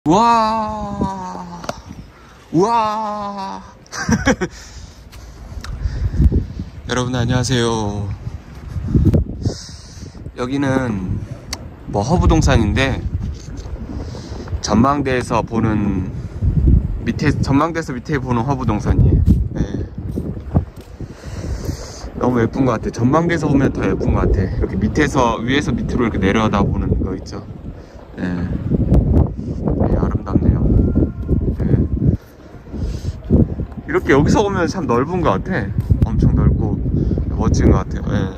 와, 우와. 여러분 안녕하세요. 여기는 뭐 허브동산인데 전망대에서 보는 전망대에서 밑에 보는 허브동산이에요. 네. 너무 예쁜 것 같아. 전망대에서 보면 더 예쁜 것 같아. 이렇게 위에서 밑으로 이렇게 내려다 보는 거 있죠. 네. 네, 아름답네요. 네. 이렇게 여기서 보면 참 넓은 것 같아. 엄청 넓고 멋진 것 같아요. 네.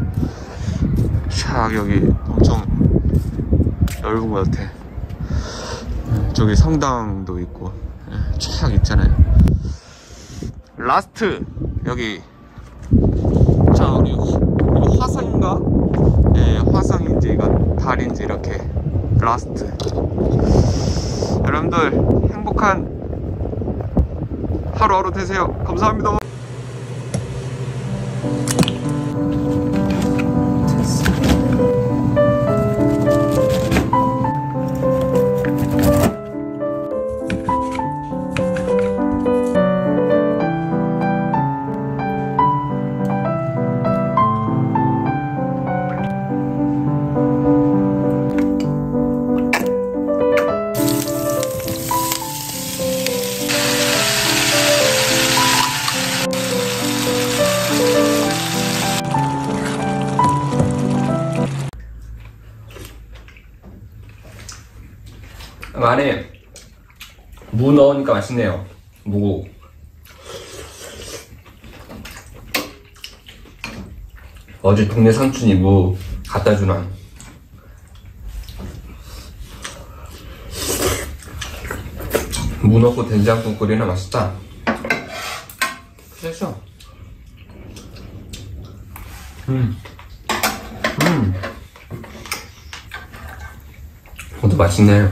샥 여기 엄청 넓은 것 같아. 저기 성당도 있고 쫙 있잖아요. 라스트 여기 우리 화성인가? 예, 화성인지 이건 달인지 이렇게 라스트. 여러분들 행복한 하루하루 되세요. 감사합니다. 안에 무 넣으니까 맛있네요. 무. 어제 동네 삼촌이 무 갖다 주나. 무 넣고 된장국 끓이나 맛있다. 그래서 그것도 맛있네.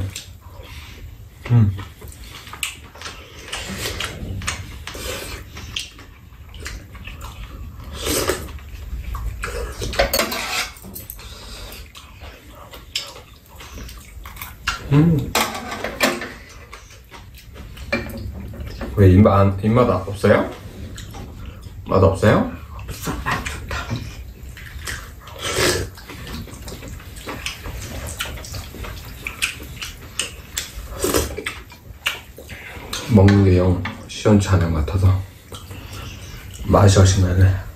왜 입맛 없어요? 맛 없어요? 없어, 맛 좋다. 먹는 게 영 시원치 않은 것 같아서 맛이 훨씬 나네.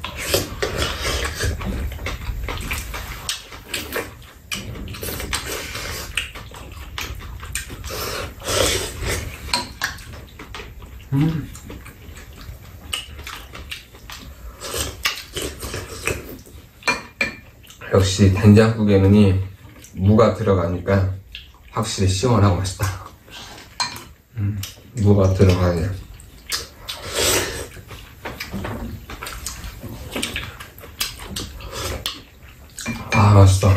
역시 된장국에는 무가 들어가니까 확실히 시원하고 맛있다. 무가 들어가네. 아, 맛있어.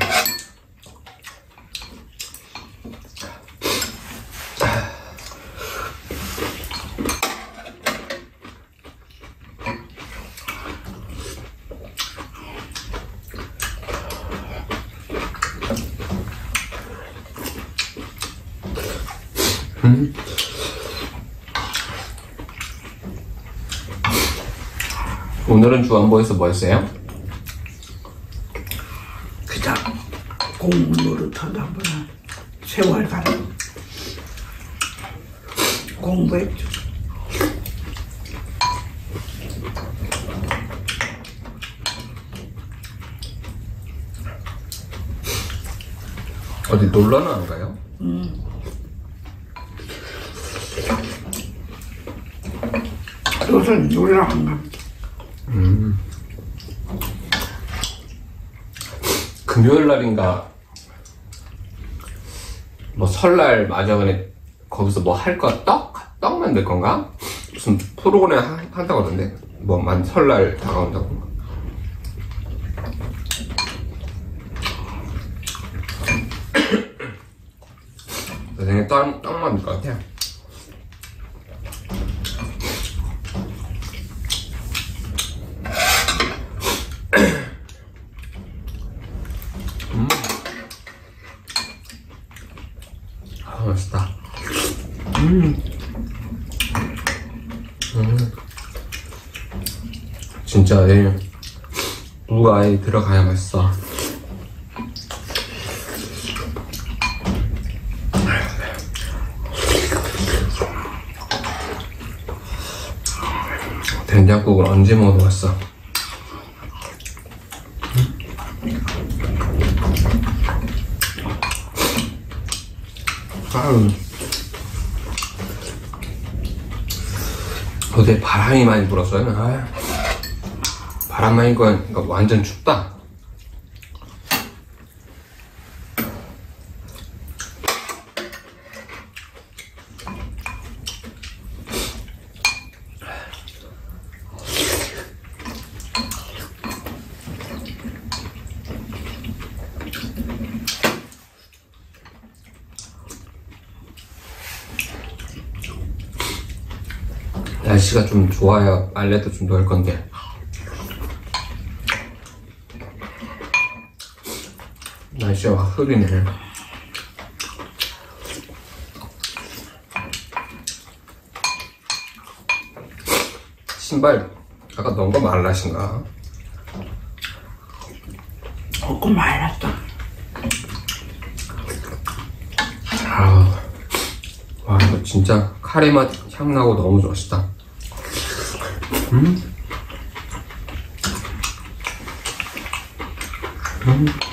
오늘은 주안보에서 뭐 했어요? 그냥 공부 노릇하다 보나 세월간 공부했죠. 어디 놀러는 안 가요? 요새 놀러 안 가. 금요일 날인가 뭐 설날 마저번에 거기서 뭐 할 거 떡 만들 건가? 무슨 프로그램 한다고 하던데 뭐 설날 다가온다고. 내 생각에 떡 만들 것 같아. 맛있다. 진짜 무가 아예 들어가야 맛있어. 된장국을 언제 먹어도 맛있어. 어제 바람이 많이 불었어요. 바람 많이 부니까 완전 춥다. 날씨가 좀 좋아야 빨래도 좀 넣을 건데. 날씨가 확 흐리네. 신발 아까 넣은 거 말라신가? 조금 말랐어. 와, 이거 진짜 카레 맛 향 나고 너무 맛있다. 음.